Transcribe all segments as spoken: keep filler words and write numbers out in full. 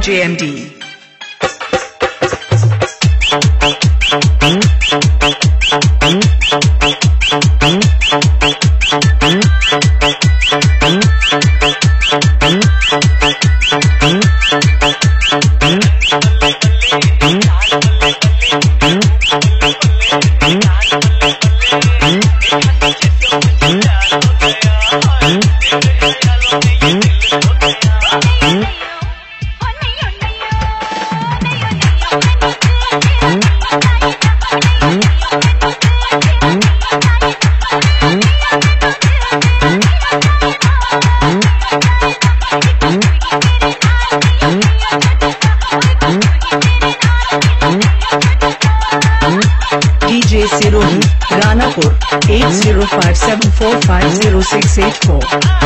J M D. D J Sirohi, Ranapur, eight zero five seven four five zero six eight four.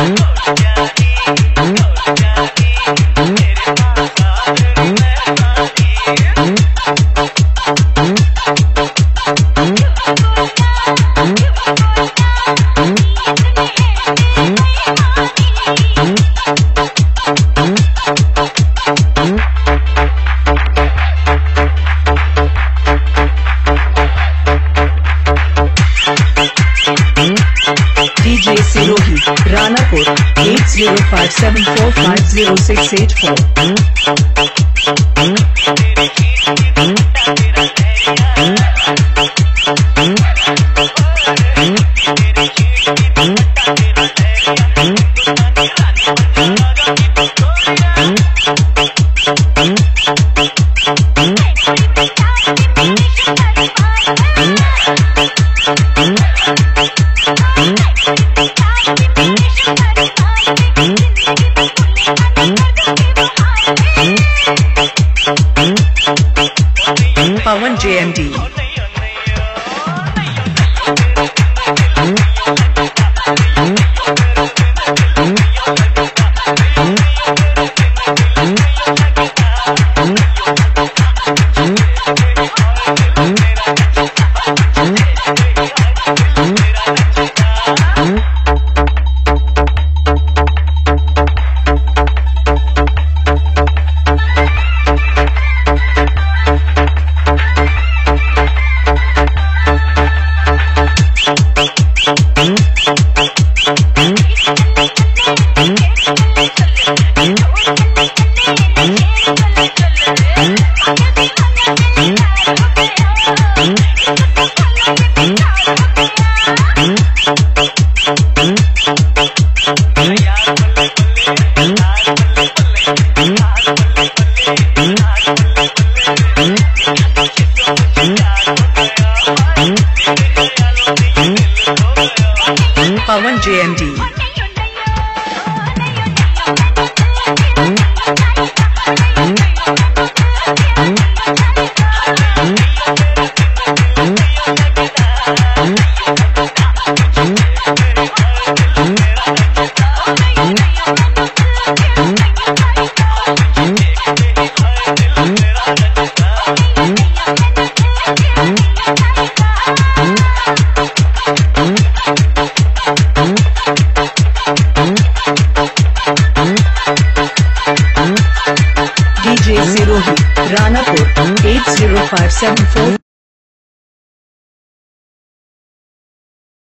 D J Sirohi, Ranapur, eight zero five seven four five zero six eight four. Pawan J M D. Pawan J M D. D J Sirohi, Ranapur, eight zero five seven four